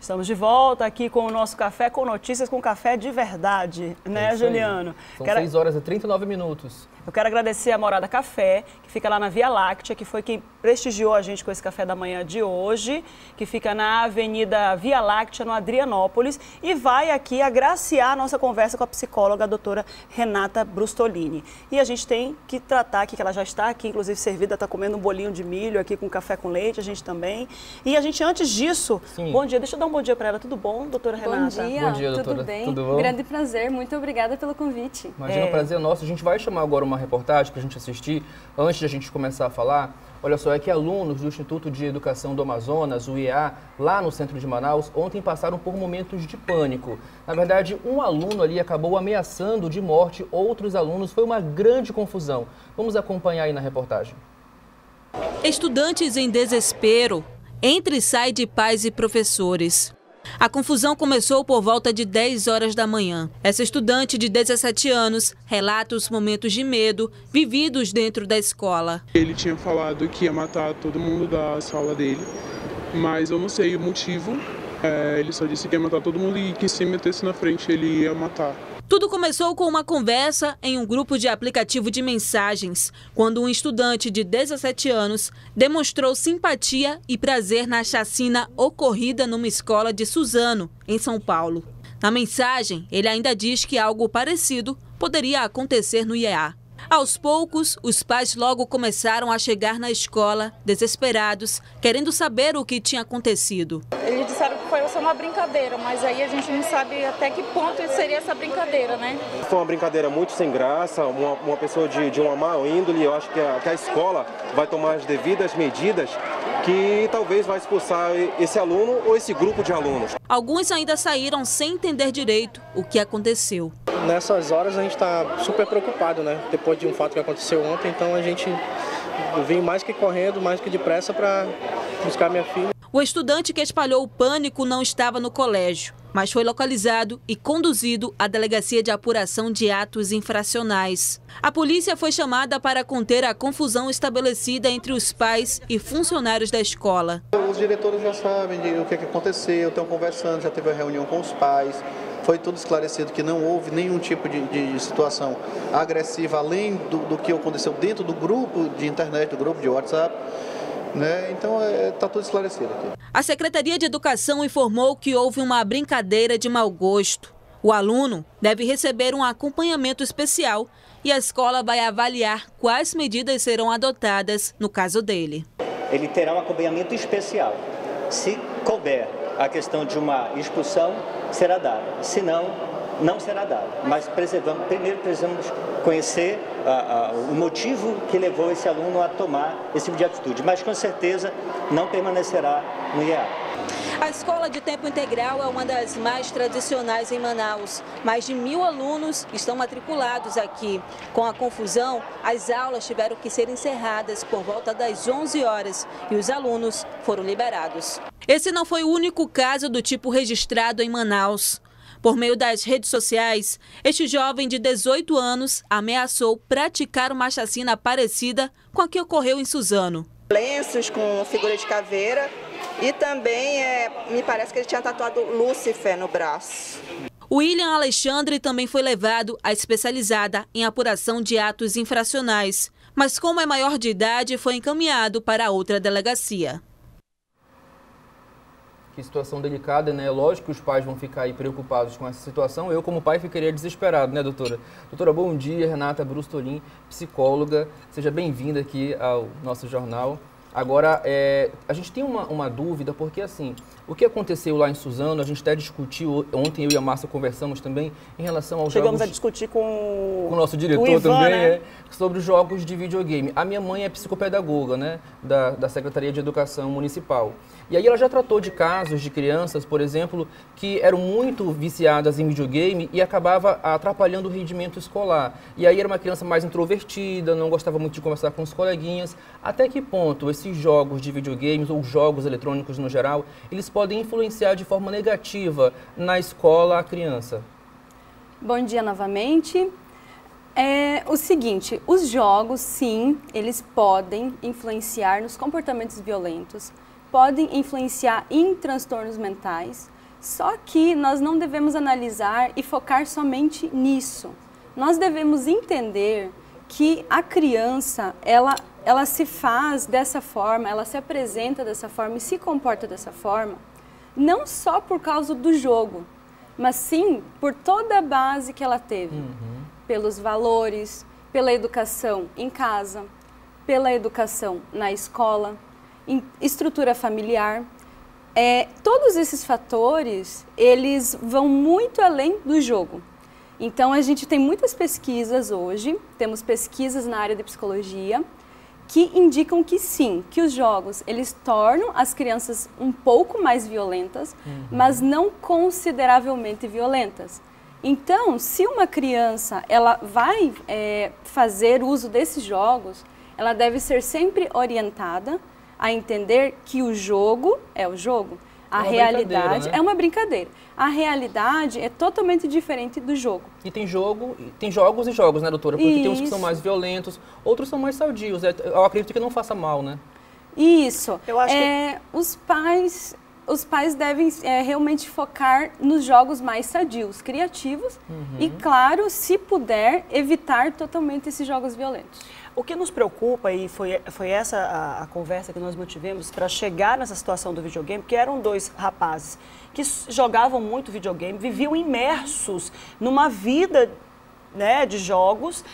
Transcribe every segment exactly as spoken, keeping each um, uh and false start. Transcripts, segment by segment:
Estamos de volta aqui com o nosso Café com Notícias, com café de verdade, né, é Juliano? São Quero... seis horas e trinta e nove minutos. Eu quero agradecer a Morada Café, que fica lá na Via Láctea, que foi quem prestigiou a gente com esse café da manhã de hoje, que fica na Avenida Via Láctea, no Adrianópolis, e vai aqui agraciar a nossa conversa com a psicóloga, a doutora Renata Brustolini. E a gente tem que tratar aqui, que ela já está aqui, inclusive servida, está comendo um bolinho de milho aqui com café com leite, a gente também. E a gente, antes disso, Sim. bom dia, deixa eu dar um bom dia para ela. Tudo bom, doutora Renata? Bom dia, bom dia doutora. Tudo bem? Tudo bom? Grande prazer, muito obrigada pelo convite. Imagina, é um prazer nosso. A gente vai chamar agora uma reportagem para a gente assistir, antes de a gente começar a falar. Olha só, é que alunos do Instituto de Educação do Amazonas, o I E A, lá no centro de Manaus, ontem passaram por momentos de pânico. Na verdade, um aluno ali acabou ameaçando de morte outros alunos. Foi uma grande confusão. Vamos acompanhar aí na reportagem. Estudantes em desespero, entra e sai de pais e professores. A confusão começou por volta de dez horas da manhã. Essa estudante de dezessete anos relata os momentos de medo vividos dentro da escola. Ele tinha falado que ia matar todo mundo da sala dele, mas eu não sei o motivo. É, ele só disse que ia matar todo mundo e que se metesse na frente ele ia matar. Tudo começou com uma conversa em um grupo de aplicativo de mensagens, quando um estudante de dezessete anos demonstrou simpatia e prazer na chacina ocorrida numa escola de Suzano, em São Paulo. Na mensagem, ele ainda diz que algo parecido poderia acontecer no I E A. Aos poucos, os pais logo começaram a chegar na escola, desesperados, querendo saber o que tinha acontecido. Eles disseram que foi só uma brincadeira, mas aí a gente não sabe até que ponto seria essa brincadeira, né? Foi uma brincadeira muito sem graça, uma, uma pessoa de, de uma má índole. Eu acho que a, que a escola vai tomar as devidas medidas, que talvez vai expulsar esse aluno ou esse grupo de alunos. Alguns ainda saíram sem entender direito o que aconteceu. Nessas horas a gente está super preocupado, né? Depois de um fato que aconteceu ontem, então a gente vem mais que correndo, mais que depressa para buscar minha filha. O estudante que espalhou o pânico não estava no colégio, mas foi localizado e conduzido à Delegacia de Apuração de Atos Infracionais. A polícia foi chamada para conter a confusão estabelecida entre os pais e funcionários da escola. Os diretores já sabem o que aconteceu, estão conversando, já teve a reunião com os pais. Foi tudo esclarecido que não houve nenhum tipo de, de situação agressiva, além do, do que aconteceu dentro do grupo de internet, do grupo de WhatsApp. Né? Então, está tudo esclarecido aqui. A Secretaria de Educação informou que houve uma brincadeira de mau gosto. O aluno deve receber um acompanhamento especial e a escola vai avaliar quais medidas serão adotadas no caso dele. Ele terá um acompanhamento especial. Se couber a questão de uma expulsão, será dada. Se não, não será dada. Mas preservamos, primeiro precisamos conhecer a, a, o motivo que levou esse aluno a tomar esse tipo de atitude. Mas com certeza não permanecerá no I E A. A escola de tempo integral é uma das mais tradicionais em Manaus. Mais de mil alunos estão matriculados aqui. Com a confusão, as aulas tiveram que ser encerradas por volta das onze horas e os alunos foram liberados. Esse não foi o único caso do tipo registrado em Manaus. Por meio das redes sociais, este jovem de dezoito anos ameaçou praticar uma chacina parecida com a que ocorreu em Suzano. Lenços com figura de caveira e também é, me parece que ele tinha tatuado Lúcifer no braço. O William Alexandre também foi levado à especializada em apuração de atos infracionais, mas como é maior de idade, foi encaminhado para outra delegacia. Que situação delicada, né? Lógico que os pais vão ficar aí preocupados com essa situação. Eu, como pai, ficaria desesperado, né, doutora? Doutora, bom dia. Renata Brustolin, psicóloga. Seja bem-vinda aqui ao nosso jornal. Agora, é, a gente tem uma, uma dúvida, porque assim, o que aconteceu lá em Suzano, a gente até discutiu, ontem eu e a Márcia conversamos também em relação aos Chegamos jogos... a discutir com, com o nosso diretor o Ivan, também, né? é, sobre os jogos de videogame. A minha mãe é psicopedagoga, né, da, da Secretaria de Educação Municipal. E aí ela já tratou de casos de crianças, por exemplo, que eram muito viciadas em videogame e acabava atrapalhando o rendimento escolar. E aí era uma criança mais introvertida, não gostava muito de conversar com os coleguinhas. Até que ponto esses jogos de videogames ou jogos eletrônicos no geral, eles podem influenciar de forma negativa na escola a criança? Bom dia novamente. É o seguinte, os jogos, sim, eles podem influenciar nos comportamentos violentos, podem influenciar em transtornos mentais, Só que nós não devemos analisar e focar somente nisso. Nós devemos entender que a criança, ela, ela se faz dessa forma, ela se apresenta dessa forma e se comporta dessa forma, não só por causa do jogo, mas sim por toda a base que ela teve, uhum. pelos valores, pela educação em casa, pela educação na escola, em estrutura familiar. É, todos esses fatores, eles vão muito além do jogo. Então, a gente tem muitas pesquisas hoje, temos pesquisas na área de psicologia, que indicam que sim, que os jogos, eles tornam as crianças um pouco mais violentas, uhum. mas não consideravelmente violentas. Então, se uma criança, ela vai é, fazer uso desses jogos, ela deve ser sempre orientada a entender que o jogo é o jogo, a é realidade né? é uma brincadeira. A realidade é totalmente diferente do jogo. E tem jogo, tem jogos e jogos, né, doutora? Porque Isso. tem uns que são mais violentos, outros são mais saudios. Eu acredito que não faça mal, né? Isso. Eu acho é, que... Os pais, os pais devem é, realmente focar nos jogos mais sadios, criativos uhum. e, claro, se puder, evitar totalmente esses jogos violentos. O que nos preocupa, e foi, foi essa a, a conversa que nós mantivemos para chegar nessa situação do videogame, porque eram dois rapazes que jogavam muito videogame, viviam imersos numa vida, né, de jogos,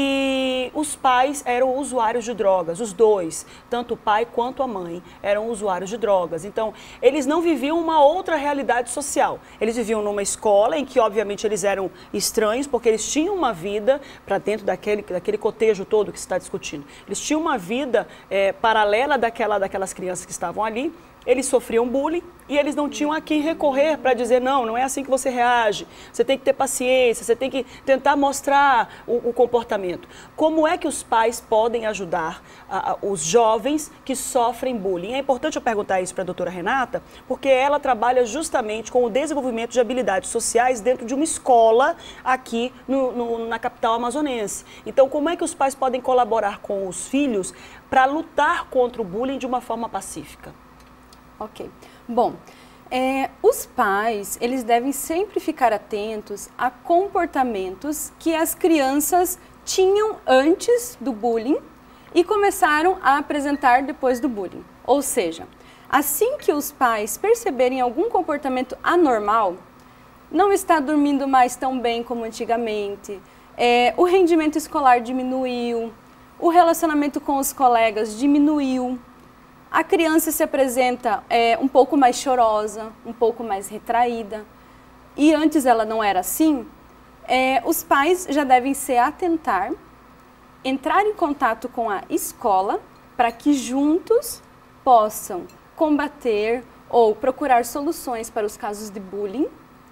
e os pais eram usuários de drogas, os dois, tanto o pai quanto a mãe eram usuários de drogas. Então, eles não viviam uma outra realidade social. Eles viviam numa escola em que, obviamente, eles eram estranhos, porque eles tinham uma vida para dentro daquele, daquele cotejo todo que se está discutindo. Eles tinham uma vida é, paralela daquela, daquelas crianças que estavam ali. Eles sofriam bullying e eles não tinham a quem recorrer para dizer, não, não é assim que você reage, você tem que ter paciência, você tem que tentar mostrar o, o comportamento. Como é que os pais podem ajudar a, a, os jovens que sofrem bullying? É importante eu perguntar isso para a doutora Renata, porque ela trabalha justamente com o desenvolvimento de habilidades sociais dentro de uma escola aqui no, no, na capital amazonense. Então, como é que os pais podem colaborar com os filhos para lutar contra o bullying de uma forma pacífica? Ok. Bom, é, os pais, eles devem sempre ficar atentos a comportamentos que as crianças tinham antes do bullying e começaram a apresentar depois do bullying. Ou seja, assim que os pais perceberem algum comportamento anormal, não está dormindo mais tão bem como antigamente, é, o rendimento escolar diminuiu, o relacionamento com os colegas diminuiu, a criança se apresenta é, um pouco mais chorosa, um pouco mais retraída, e antes ela não era assim, é, os pais já devem se atentar, entrar em contato com a escola, para que juntos possam combater ou procurar soluções para os casos de bullying.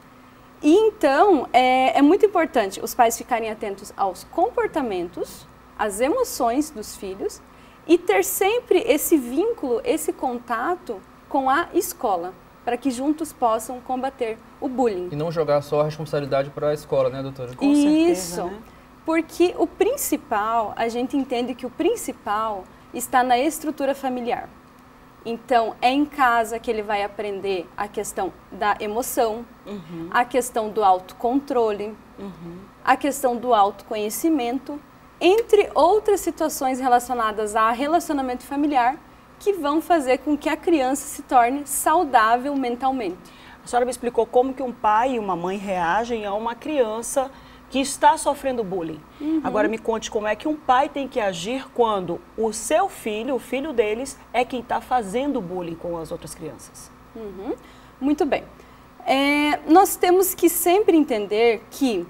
E então, é, é muito importante os pais ficarem atentos aos comportamentos, às emoções dos filhos, e ter sempre esse vínculo, esse contato com a escola, para que juntos possam combater o bullying. E não jogar só a responsabilidade para a escola, né, doutora? Com Isso, certeza, né? Porque o principal, a gente entende que o principal está na estrutura familiar. Então, é em casa que ele vai aprender a questão da emoção, uhum. a questão do autocontrole, uhum. a questão do autoconhecimento, entre outras situações relacionadas a relacionamento familiar que vão fazer com que a criança se torne saudável mentalmente. A senhora me explicou como que um pai e uma mãe reagem a uma criança que está sofrendo bullying. Uhum. Agora me conte como é que um pai tem que agir quando o seu filho, o filho deles, é quem está fazendo bullying com as outras crianças. Uhum. Muito bem. É, nós temos que sempre entender que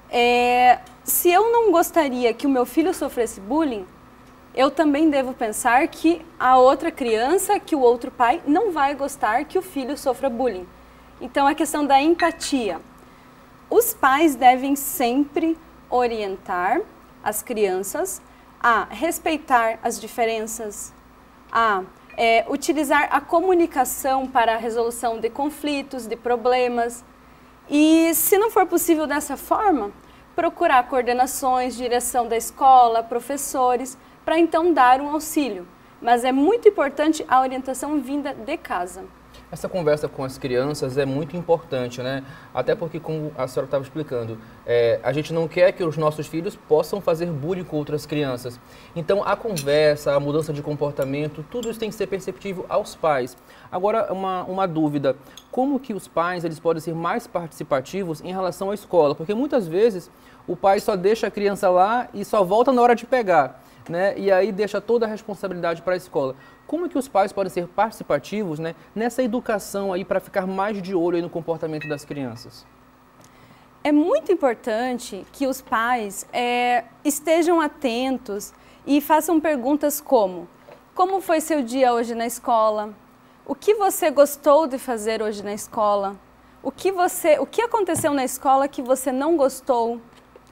é, se eu não gostaria que o meu filho sofresse bullying, eu também devo pensar que a outra criança, que o outro pai, não vai gostar que o filho sofra bullying. Então, a questão da empatia. Os pais devem sempre orientar as crianças a respeitar as diferenças, a é, utilizar a comunicação para a resolução de conflitos, de problemas. E, se não for possível dessa forma, procurar coordenações, direção da escola, professores, para então dar um auxílio. Mas é muito importante a orientação vinda de casa. Essa conversa com as crianças é muito importante, né? Até porque, como a senhora estava explicando, é, a gente não quer que os nossos filhos possam fazer bullying com outras crianças. Então, a conversa, a mudança de comportamento, tudo isso tem que ser perceptível aos pais. Agora, uma, uma dúvida, como que os pais eles podem ser mais participativos em relação à escola? Porque muitas vezes o pai só deixa a criança lá e só volta na hora de pegar, né? E aí deixa toda a responsabilidade para a escola. Como é que os pais podem ser participativos, né, nessa educação aí para ficar mais de olho aí no comportamento das crianças? É muito importante que os pais é, estejam atentos e façam perguntas como: como foi seu dia hoje na escola? O que você gostou de fazer hoje na escola? O que, você, o que aconteceu na escola que você não gostou?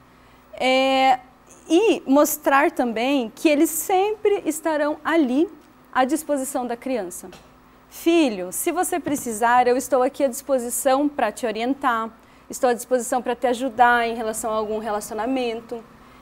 É, e mostrar também que eles sempre estarão ali à disposição da criança. Filho, se você precisar, eu estou aqui à disposição para te orientar, estou à disposição para te ajudar em relação a algum relacionamento.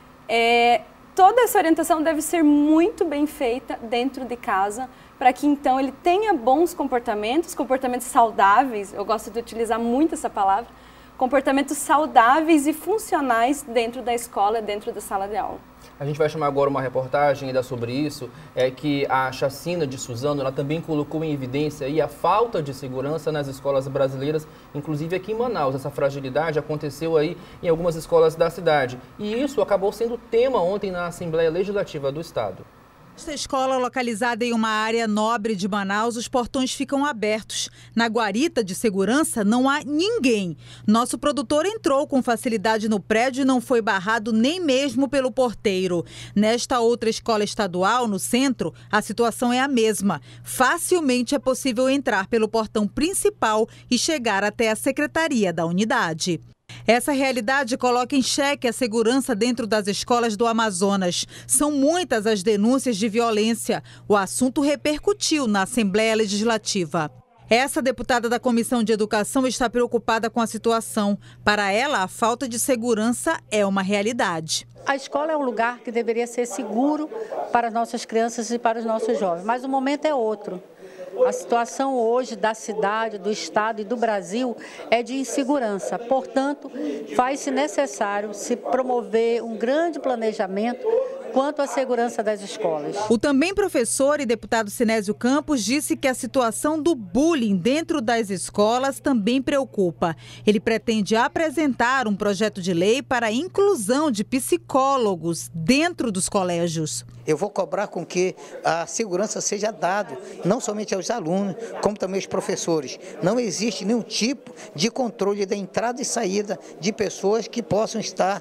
É, toda essa orientação deve ser muito bem feita dentro de casa, para que então ele tenha bons comportamentos, comportamentos saudáveis, eu gosto de utilizar muito essa palavra, comportamentos saudáveis e funcionais dentro da escola, dentro da sala de aula. A gente vai chamar agora uma reportagem ainda sobre isso, é que a chacina de Suzano, ela também colocou em evidência aí a falta de segurança nas escolas brasileiras, inclusive aqui em Manaus. Essa fragilidade aconteceu aí em algumas escolas da cidade. E isso acabou sendo tema ontem na Assembleia Legislativa do Estado. Esta escola, localizada em uma área nobre de Manaus, os portões ficam abertos. Na guarita de segurança não há ninguém. Nosso produtor entrou com facilidade no prédio e não foi barrado nem mesmo pelo porteiro. Nesta outra escola estadual, no centro, a situação é a mesma. Facilmente é possível entrar pelo portão principal e chegar até a secretaria da unidade. Essa realidade coloca em xeque a segurança dentro das escolas do Amazonas. São muitas as denúncias de violência. O assunto repercutiu na Assembleia Legislativa. Essa deputada da Comissão de Educação está preocupada com a situação. Para ela, a falta de segurança é uma realidade. A escola é um lugar que deveria ser seguro para as nossas crianças e para os nossos jovens, mas o momento é outro. A situação hoje da cidade, do estado e do Brasil é de insegurança. Portanto, faz-se necessário se promover um grande planejamento quanto à segurança das escolas. O também professor e deputado Sinésio Campos disse que a situação do bullying dentro das escolas também preocupa. Ele pretende apresentar um projeto de lei para a inclusão de psicólogos dentro dos colégios. Eu vou cobrar com que a segurança seja dada, não somente aos alunos, como também aos professores. Não existe nenhum tipo de controle da entrada e saída de pessoas que possam estar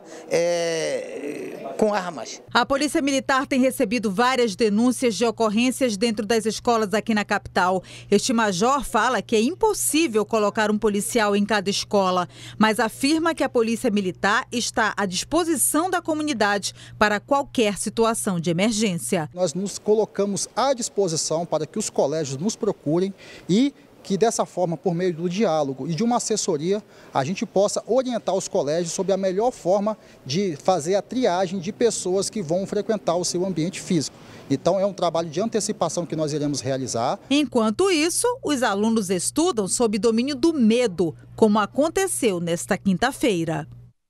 é, com armas. A Polícia Militar tem recebido várias denúncias de ocorrências dentro das escolas aqui na capital. Este major fala que é impossível colocar um policial em cada escola, mas afirma que a Polícia Militar está à disposição da comunidade para qualquer situação de emergência. Nós nos colocamos à disposição para que os colégios nos procurem e que dessa forma, por meio do diálogo e de uma assessoria, a gente possa orientar os colégios sobre a melhor forma de fazer a triagem de pessoas que vão frequentar o seu ambiente físico. Então, é um trabalho de antecipação que nós iremos realizar. Enquanto isso, os alunos estudam sob domínio do medo, como aconteceu nesta quinta-feira.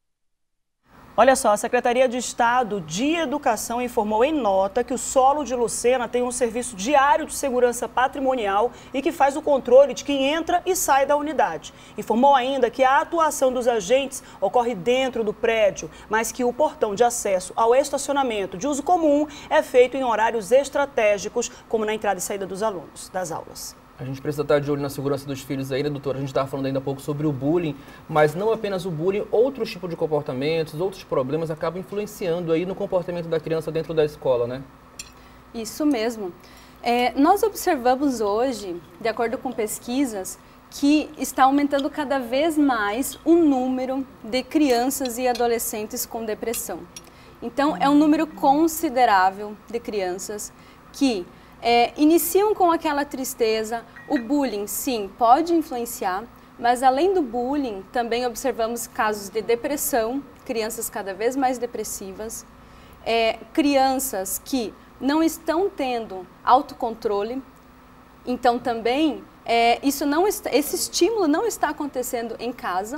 Olha só, a Secretaria de Estado de Educação informou em nota que o Solo de Lucena tem um serviço diário de segurança patrimonial e que faz o controle de quem entra e sai da unidade. Informou ainda que a atuação dos agentes ocorre dentro do prédio, mas que o portão de acesso ao estacionamento de uso comum é feito em horários estratégicos, como na entrada e saída dos alunos das aulas. A gente precisa estar de olho na segurança dos filhos aí, né, doutora? A gente estava falando ainda há pouco sobre o bullying, mas não apenas o bullying, outros tipos de comportamentos, outros problemas acabam influenciando aí no comportamento da criança dentro da escola, né? Isso mesmo. É, nós observamos hoje, de acordo com pesquisas, que está aumentando cada vez mais o número de crianças e adolescentes com depressão. Então, é um número considerável de crianças que É, iniciam com aquela tristeza. O bullying, sim, pode influenciar, mas além do bullying, também observamos casos de depressão, crianças cada vez mais depressivas, é, crianças que não estão tendo autocontrole, então também é, isso não está, esse estímulo não está acontecendo em casa.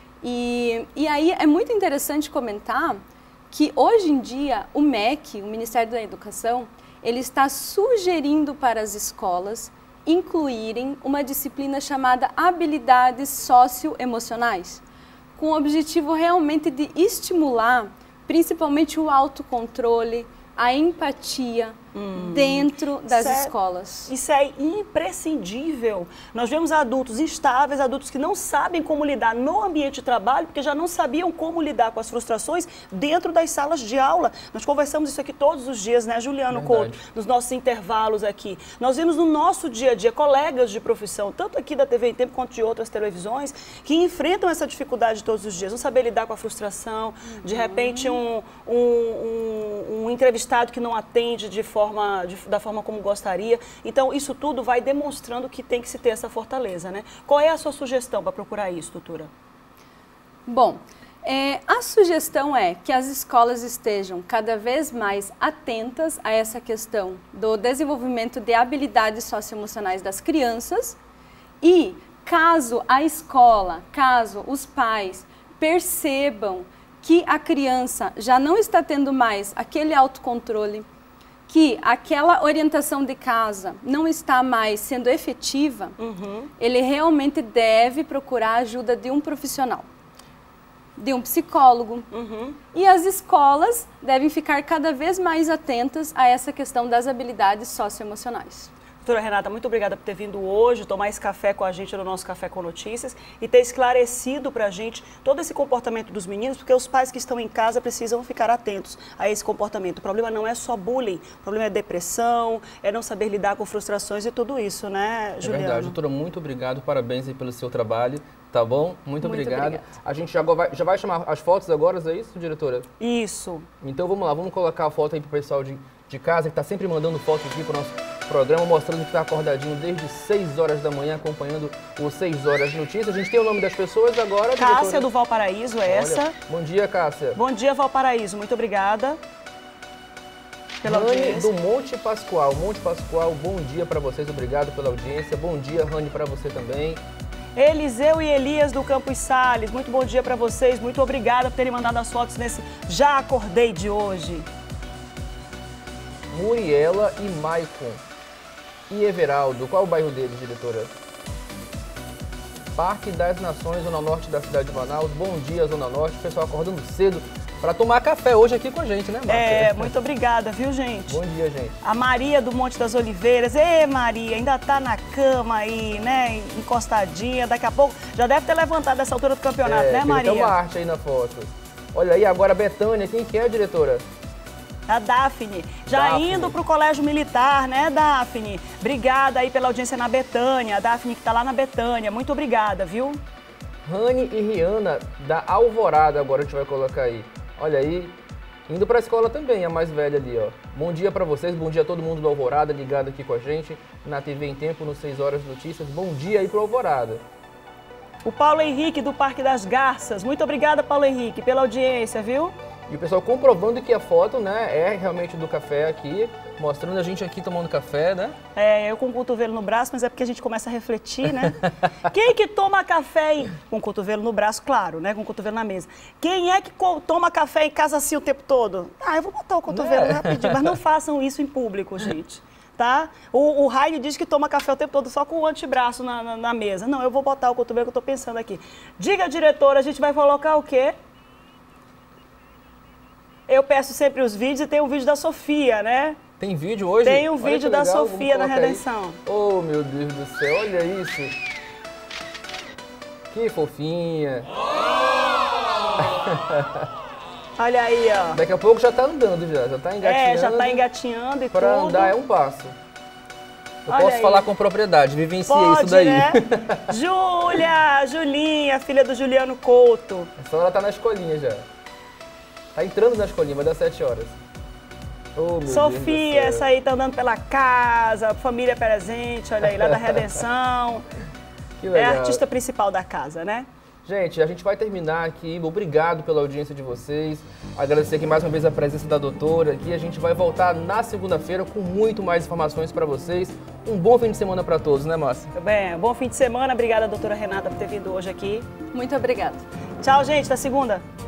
E, e aí é muito interessante comentar que hoje em dia o M E C, o Ministério da Educação, ele está sugerindo para as escolas incluírem uma disciplina chamada habilidades socioemocionais, com o objetivo realmente de estimular principalmente o autocontrole, a empatia hum. dentro das isso escolas. É, isso é imprescindível. Nós vemos adultos instáveis, adultos que não sabem como lidar no ambiente de trabalho, porque já não sabiam como lidar com as frustrações dentro das salas de aula. Nós conversamos isso aqui todos os dias, né, Juliano Couto, nos nossos intervalos aqui. Nós vemos no nosso dia a dia colegas de profissão, tanto aqui da T V em Tempo quanto de outras televisões, que enfrentam essa dificuldade todos os dias, não saber lidar com a frustração, uhum. de repente um, um, um, um entrevistado que não atende de forma, de, da forma como gostaria. Então, isso tudo vai demonstrando que tem que se ter essa fortaleza, né? Qual é a sua sugestão para procurar isso, doutora? Bom, é, a sugestão é que as escolas estejam cada vez mais atentas a essa questão do desenvolvimento de habilidades socioemocionais das crianças e, caso a escola, caso os pais percebam que a criança já não está tendo mais aquele autocontrole, que aquela orientação de casa não está mais sendo efetiva, uhum. ele realmente deve procurar a ajuda de um profissional, de um psicólogo. Uhum. E as escolas devem ficar cada vez mais atentas a essa questão das habilidades socioemocionais. Doutora Renata, muito obrigada por ter vindo hoje, tomar esse café com a gente no nosso Café com Notícias e ter esclarecido para a gente todo esse comportamento dos meninos, porque os pais que estão em casa precisam ficar atentos a esse comportamento. O problema não é só bullying, o problema é depressão, é não saber lidar com frustrações e tudo isso, né, Juliano? É verdade, doutora, muito obrigado, parabéns aí pelo seu trabalho, tá bom? Muito, muito obrigado. Obrigada. A gente já vai, já vai chamar as fotos agora, é isso, diretora? Isso. Então vamos lá, vamos colocar a foto aí pro pessoal de, de casa, que está sempre mandando fotos aqui pro nosso programa, mostrando que está acordadinho desde seis horas da manhã, acompanhando o seis horas Notícias. A gente tem o nome das pessoas agora. Cássia, diretora do Valparaíso, é essa. Olha, bom dia, Cássia. Bom dia, Valparaíso. Muito obrigada pela Rani audiência. do Monte Pascoal. Monte Pascoal, bom dia para vocês. Obrigado pela audiência. Bom dia, Rani, para você também. Eliseu e Elias do Campos Sales. Muito bom dia para vocês. Muito obrigada por terem mandado as fotos nesse Já Acordei de hoje. Muriela e Maicon. E Everaldo, qual é o bairro deles, diretora? Parque das Nações, Zona Norte da cidade de Manaus. Bom dia, Zona Norte. O pessoal acordando cedo para tomar café hoje aqui com a gente, né, Márcia? É, muito obrigada, viu, gente? Bom dia, gente. A Maria do Monte das Oliveiras. Ê, Maria, ainda tá na cama aí, né, encostadinha. Daqui a pouco já deve ter levantado essa altura do campeonato, é, né, Maria? Tem uma arte aí na foto. Olha aí, agora a Betânia. Quem que é, diretora? A Daphne, já Daphne. indo para o Colégio Militar, né, Daphne? Obrigada aí pela audiência na Betânia. A Daphne que está lá na Betânia. Muito obrigada, viu? Rani e Rihanna da Alvorada, agora a gente vai colocar aí. Olha aí, indo para a escola também, a mais velha ali, ó. Bom dia para vocês, bom dia a todo mundo do Alvorada ligado aqui com a gente na T V em Tempo, no seis horas Notícias. Bom dia aí para o Alvorada. O Paulo Henrique do Parque das Garças. Muito obrigada, Paulo Henrique, pela audiência, viu? E o pessoal comprovando que a foto, né, é realmente do café aqui, mostrando a gente aqui tomando café, né? É, eu com o cotovelo no braço, mas é porque a gente começa a refletir, né? Quem que toma café em... com o cotovelo no braço, claro, né? Com o cotovelo na mesa. Quem é que toma café em casa assim o tempo todo? Ah, eu vou botar o cotovelo é. rapidinho, mas não façam isso em público, gente. Tá? O, o Heine diz que toma café o tempo todo só com o antebraço na, na, na mesa. Não, eu vou botar o cotovelo que eu tô pensando aqui. Diga, diretora, a gente vai colocar o quê? Eu peço sempre os vídeos e tem um vídeo da Sofia, né? Tem vídeo hoje? Tem um vídeo da legal, Sofia na Redenção. Aí. Oh, meu Deus do céu, olha isso. Que fofinha. Olha aí, ó. Daqui a pouco já tá andando já, já tá engatinhando. É, já tá engatinhando e pra tudo. Pra andar é um passo. Eu olha posso aí. falar com propriedade, vivenciei Pode, isso daí. Né? Júlia, Julinha, filha do Juliano Couto. Essa hora tá na escolinha já. Tá entrando na escolinha, vai dar sete horas. Oh, meu Sofia, essa aí tá andando pela casa, família presente, olha aí, lá da Redenção. Que legal. É a artista principal da casa, né? Gente, a gente vai terminar aqui. Obrigado pela audiência de vocês. Agradecer aqui mais uma vez a presença da doutora aqui. A gente vai voltar na segunda-feira com muito mais informações para vocês. Um bom fim de semana para todos, né, Márcia? Bem, bom fim de semana. Obrigada, doutora Renata, por ter vindo hoje aqui. Muito obrigada. Tchau, gente. Até segunda.